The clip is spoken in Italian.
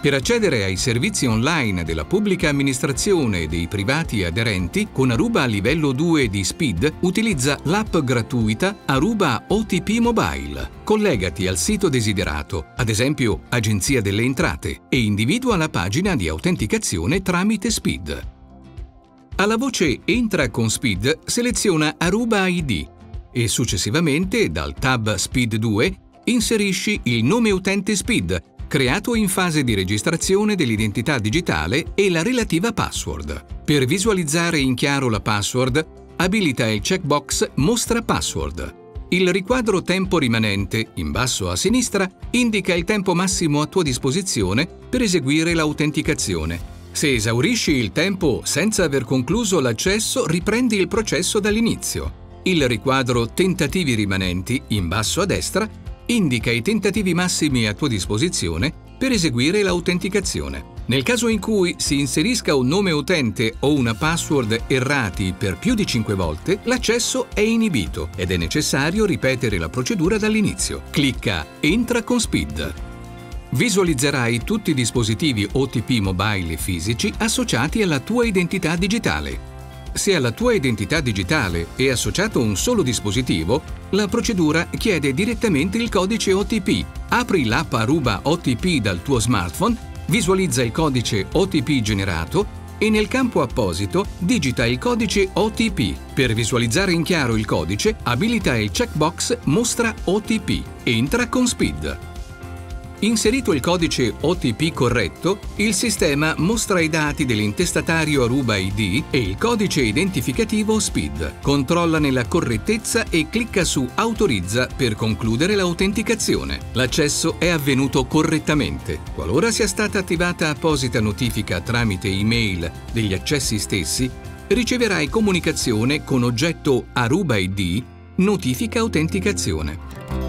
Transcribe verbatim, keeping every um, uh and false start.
Per accedere ai servizi online della pubblica amministrazione e dei privati aderenti, con Aruba livello due di Speed, utilizza l'app gratuita Aruba O T P Mobile. Collegati al sito desiderato, ad esempio Agenzia delle Entrate, e individua la pagina di autenticazione tramite Speed. Alla voce Entra con Speed seleziona Aruba I D e successivamente, dal tab Speed due, inserisci il nome utente Speed, creato in fase di registrazione dell'identità digitale, e la relativa password. Per visualizzare in chiaro la password, abilita il checkbox Mostra password. Il riquadro tempo rimanente, in basso a sinistra, indica il tempo massimo a tua disposizione per eseguire l'autenticazione. Se esaurisci il tempo senza aver concluso l'accesso, riprendi il processo dall'inizio. Il riquadro Tentativi rimanenti, in basso a destra, indica i tentativi massimi a tua disposizione per eseguire l'autenticazione. Nel caso in cui si inserisca un nome utente o una password errati per più di cinque volte, l'accesso è inibito ed è necessario ripetere la procedura dall'inizio. Clicca Entra con Speed. Visualizzerai tutti i dispositivi O T P mobile e fisici associati alla tua identità digitale. Se alla tua identità digitale è associato un solo dispositivo, la procedura chiede direttamente il codice O T P. Apri l'app Aruba O T P dal tuo smartphone, visualizza il codice O T P generato e nel campo apposito digita il codice O T P. Per visualizzare in chiaro il codice, abilita il checkbox Mostra O T P. Entra con Speed. Inserito il codice O T P corretto, il sistema mostra i dati dell'intestatario Aruba I D e il codice identificativo Speed. Controllane la correttezza e clicca su Autorizza per concludere l'autenticazione. L'accesso è avvenuto correttamente. Qualora sia stata attivata apposita notifica tramite email degli accessi stessi, riceverai comunicazione con oggetto Aruba I D Notifica autenticazione.